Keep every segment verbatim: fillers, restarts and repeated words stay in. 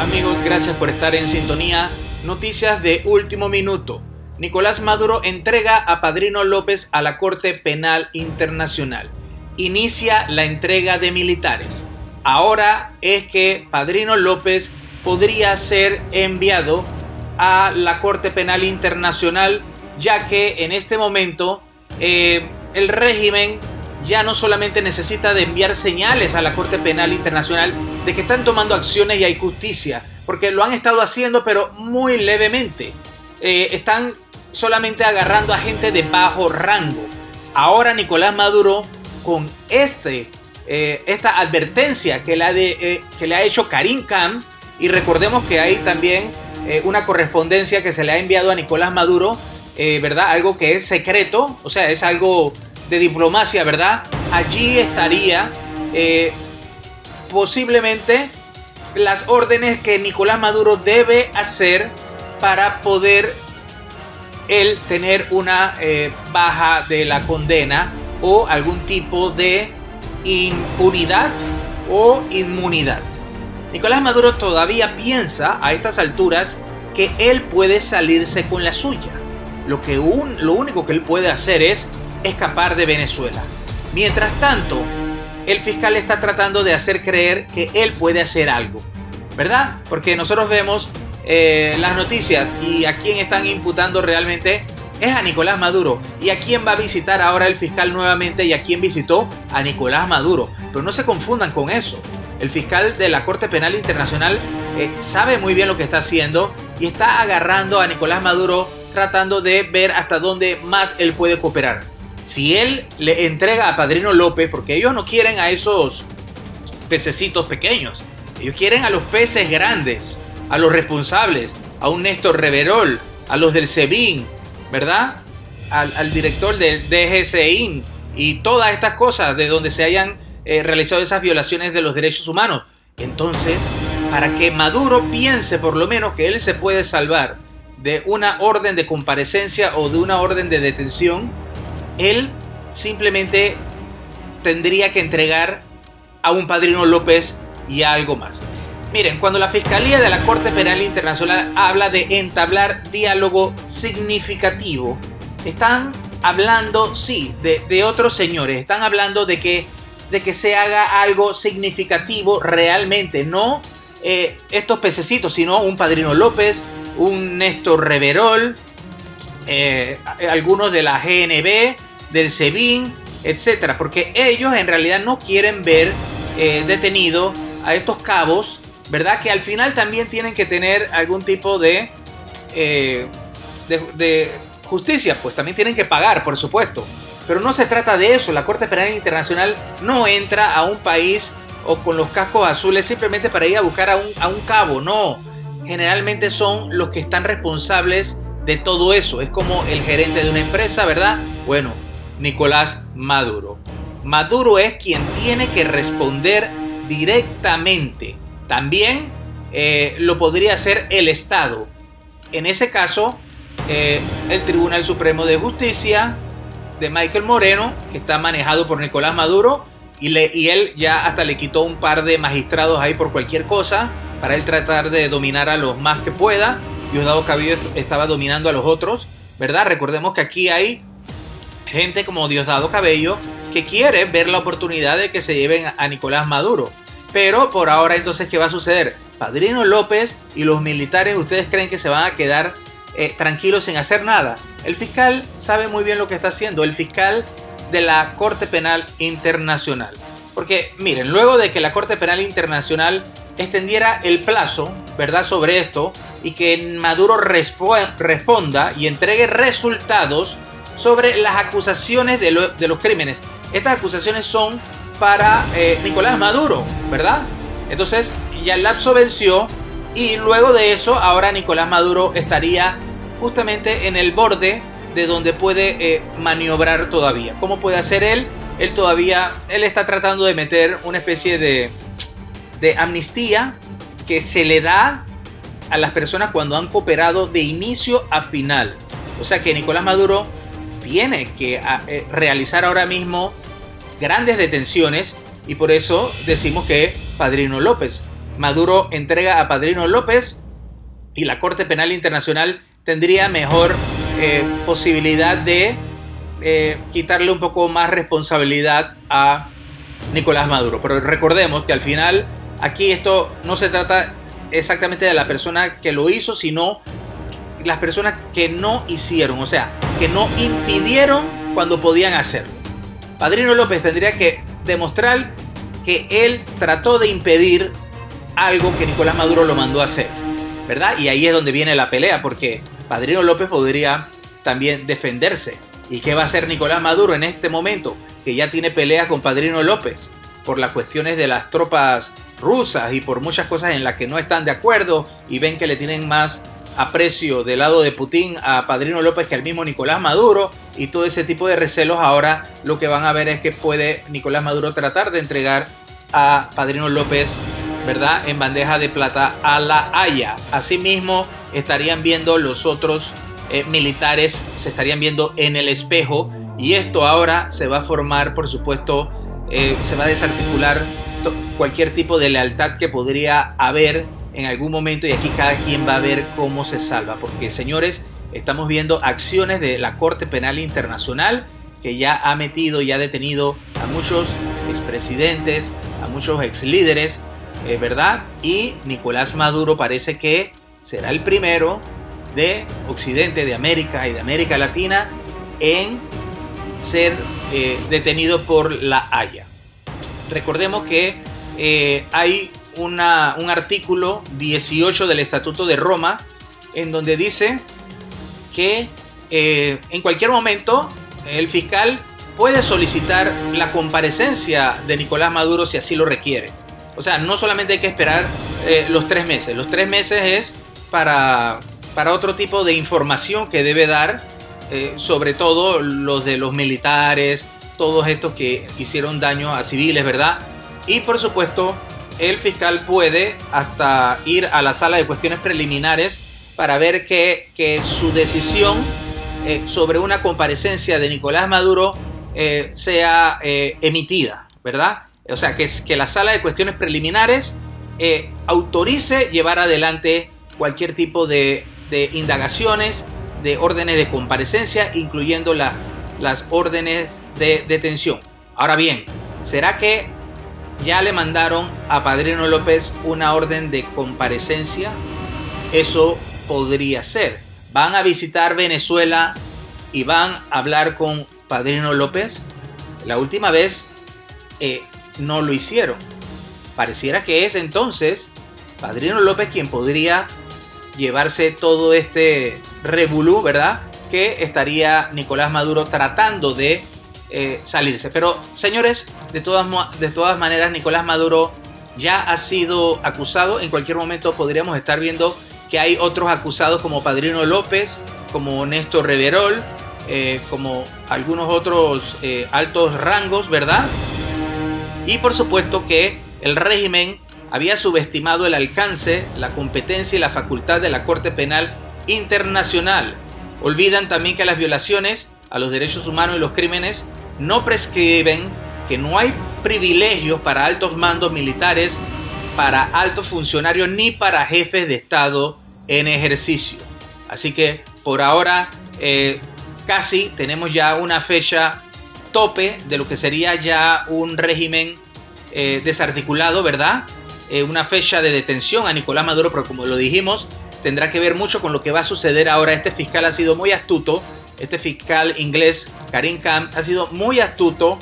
Amigos, gracias por estar en sintonía. Noticias de último minuto. Nicolás Maduro entrega a Padrino López a la Corte Penal Internacional. Inicia la entrega de militares. Ahora es que Padrino López podría ser enviado a la Corte Penal Internacional, ya que en este momento eh, el régimen ya no solamente necesita de enviar señales a la Corte Penal Internacional de que están tomando acciones y hay justicia, porque lo han estado haciendo pero muy levemente. Eh, están solamente agarrando a gente de bajo rango. Ahora Nicolás Maduro, con este, eh, esta advertencia que le, ha de, eh, que le ha hecho Karim Khan, y recordemos que hay también eh, una correspondencia que se le ha enviado a Nicolás Maduro, eh, ¿verdad? Algo que es secreto, o sea, es algo de diplomacia, ¿verdad? Allí estaría eh, posiblemente las órdenes que Nicolás Maduro debe hacer para poder él tener una eh, baja de la condena o algún tipo de impunidad o inmunidad. Nicolás Maduro todavía piensa a estas alturas que él puede salirse con la suya. Lo, que un, lo único que él puede hacer es escapar de Venezuela. Mientras tanto, el fiscal está tratando de hacer creer que él puede hacer algo, ¿verdad? Porque nosotros vemos eh, las noticias y a quién están imputando realmente es a Nicolás Maduro. Y a quién va a visitar ahora el fiscal nuevamente y a quién visitó a Nicolás Maduro. Pero no se confundan con eso. El fiscal de la Corte Penal Internacional eh, sabe muy bien lo que está haciendo y está agarrando a Nicolás Maduro, tratando de ver hasta dónde más él puede cooperar. Si él le entrega a Padrino López, porque ellos no quieren a esos pececitos pequeños, ellos quieren a los peces grandes, a los responsables, a un Néstor Reverol, a los del SEBIN, ¿verdad? Al, al director del D G C I N y todas estas cosas de donde se hayan eh, realizado esas violaciones de los derechos humanos. Entonces, para que Maduro piense por lo menos que él se puede salvar de una orden de comparecencia o de una orden de detención, él simplemente tendría que entregar a un Padrino López y a algo más. Miren, cuando la Fiscalía de la Corte Penal Internacional habla de entablar diálogo significativo, están hablando, sí, de, de otros señores, están hablando de que, de que se haga algo significativo realmente, no eh, estos pececitos, sino un Padrino López, un Néstor Reverol, Eh, algunos de la G N B, del SEBIN, etcétera, porque ellos en realidad no quieren ver eh, detenido a estos cabos, ¿verdad? Que al final también tienen que tener algún tipo de, eh, de, de justicia, pues también tienen que pagar, por supuesto, pero no se trata de eso. La Corte Penal Internacional no entra a un país o con los cascos azules simplemente para ir a buscar a un, a un cabo, no, generalmente son los que están responsables de todo eso. Es como el gerente de una empresa, ¿verdad? Bueno, Nicolás Maduro. Maduro es quien tiene que responder directamente. También eh, lo podría hacer el Estado. En ese caso, eh, el Tribunal Supremo de Justicia de Michael Moreno, que está manejado por Nicolás Maduro, y, le, y él ya hasta le quitó un par de magistrados ahí por cualquier cosa, para él tratar de dominar a los más que pueda. Diosdado Cabello estaba dominando a los otros, ¿verdad? Recordemos que aquí hay gente como Diosdado Cabello que quiere ver la oportunidad de que se lleven a Nicolás Maduro. Pero por ahora, entonces, ¿qué va a suceder? Padrino López y los militares, ¿ustedes creen que se van a quedar eh, tranquilos sin hacer nada? El fiscal sabe muy bien lo que está haciendo, el fiscal de la Corte Penal Internacional. Porque, miren, luego de que la Corte Penal Internacional extendiera el plazo, ¿verdad?, sobre esto, y que Maduro respo responda y entregue resultados sobre las acusaciones de, lo de los crímenes. Estas acusaciones son para eh, Nicolás Maduro, ¿verdad? Entonces ya el lapso venció y luego de eso ahora Nicolás Maduro estaría justamente en el borde de donde puede eh, maniobrar todavía. ¿Cómo puede hacer él? Él todavía, él está tratando de meter una especie de, de amnistía que se le da a las personas cuando han cooperado de inicio a final. O sea que Nicolás Maduro tiene que a, eh, realizar ahora mismo grandes detenciones y por eso decimos que Padrino López. Maduro entrega a Padrino López y la Corte Penal Internacional tendría mejor eh, posibilidad de eh, quitarle un poco más responsabilidad a Nicolás Maduro. Pero recordemos que al final aquí esto no se trata exactamente de la persona que lo hizo, sino las personas que no hicieron, o sea, que no impidieron cuando podían hacerlo. Padrino López tendría que demostrar que él trató de impedir algo que Nicolás Maduro lo mandó a hacer, ¿verdad? Y ahí es donde viene la pelea, porque Padrino López podría también defenderse. ¿Y qué va a hacer Nicolás Maduro en este momento? Que ya tiene peleas con Padrino López por las cuestiones de las tropas rusas y por muchas cosas en las que no están de acuerdo y ven que le tienen más aprecio del lado de Putin a Padrino López que al mismo Nicolás Maduro, y todo ese tipo de recelos. Ahora lo que van a ver es que puede Nicolás Maduro tratar de entregar a Padrino López, ¿verdad?, en bandeja de plata a La Haya. Asimismo estarían viendo los otros eh, militares, se estarían viendo en el espejo, y esto ahora se va a formar, por supuesto, eh, se va a desarticular cualquier tipo de lealtad que podría haber en algún momento, y aquí cada quien va a ver cómo se salva, porque señores, estamos viendo acciones de la Corte Penal Internacional que ya ha metido y ha detenido a muchos expresidentes, a muchos exlíderes, eh, ¿verdad? Y Nicolás Maduro parece que será el primero de Occidente, de América y de América Latina en ser eh, detenido por La Haya. Recordemos que eh, hay Una, un artículo dieciocho del Estatuto de Roma en donde dice que eh, en cualquier momento el fiscal puede solicitar la comparecencia de Nicolás Maduro si así lo requiere. O sea, no solamente hay que esperar eh, los tres meses. Los tres meses es para, para otro tipo de información que debe dar, eh, sobre todo los de los militares, todos estos que hicieron daño a civiles, ¿verdad? Y por supuesto, el fiscal puede hasta ir a la sala de cuestiones preliminares para ver que, que su decisión eh, sobre una comparecencia de Nicolás Maduro eh, sea eh, emitida, ¿verdad? O sea, que, que la sala de cuestiones preliminares eh, autorice llevar adelante cualquier tipo de, de indagaciones, de órdenes de comparecencia, incluyendo la, las órdenes de detención. Ahora bien, ¿será que ya le mandaron a Padrino López una orden de comparecencia? Eso podría ser. ¿Van a visitar Venezuela y van a hablar con Padrino López? La última vez eh, no lo hicieron. Pareciera que es entonces Padrino López quien podría llevarse todo este revolú, ¿verdad?, que estaría Nicolás Maduro tratando de Eh, salirse. Pero señores, de todas, de todas maneras, Nicolás Maduro ya ha sido acusado. En cualquier momento podríamos estar viendo que hay otros acusados como Padrino López, como Néstor Reverol, eh, como algunos otros eh, altos rangos, ¿verdad? Y por supuesto que el régimen había subestimado el alcance, la competencia y la facultad de la Corte Penal Internacional. Olvidan también que las violaciones a los derechos humanos y los crímenes no prescriben, que no hay privilegios para altos mandos militares, para altos funcionarios ni para jefes de Estado en ejercicio. Así que por ahora eh, casi tenemos ya una fecha tope de lo que sería ya un régimen eh, desarticulado, ¿verdad? Eh, una fecha de detención a Nicolás Maduro, pero como lo dijimos, tendrá que ver mucho con lo que va a suceder ahora. Este fiscal ha sido muy astuto. Este fiscal inglés, Karim Khan, ha sido muy astuto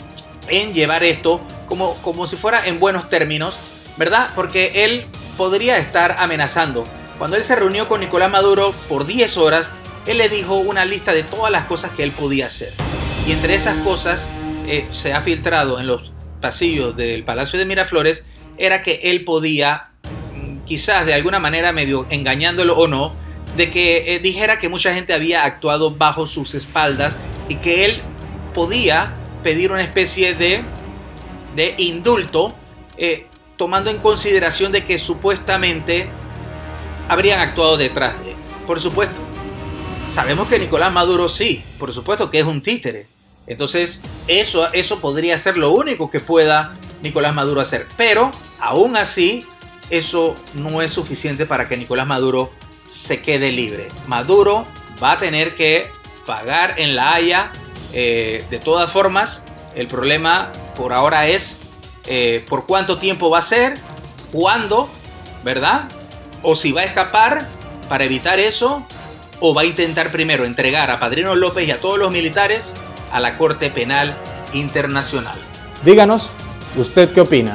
en llevar esto como, como si fuera en buenos términos, ¿verdad? Porque él podría estar amenazando. Cuando él se reunió con Nicolás Maduro por diez horas, él le dijo una lista de todas las cosas que él podía hacer. Y entre esas cosas, eh, se ha filtrado en los pasillos del Palacio de Miraflores, era que él podía, quizás de alguna manera medio engañándolo o no, de que eh, dijera que mucha gente había actuado bajo sus espaldas y que él podía pedir una especie de, de indulto, eh, tomando en consideración de que supuestamente habrían actuado detrás de él. Por supuesto, sabemos que Nicolás Maduro sí, por supuesto que es un títere. Entonces eso, eso podría ser lo único que pueda Nicolás Maduro hacer. Pero aún así, eso no es suficiente para que Nicolás Maduro se quede libre. Maduro va a tener que pagar en La Haya. Eh, de todas formas, el problema por ahora es eh, por cuánto tiempo va a ser, cuándo, ¿verdad? O si va a escapar para evitar eso, o va a intentar primero entregar a Padrino López y a todos los militares a la Corte Penal Internacional. Díganos, ¿usted qué opina?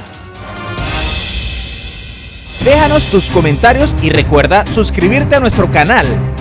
Déjanos tus comentarios y recuerda suscribirte a nuestro canal.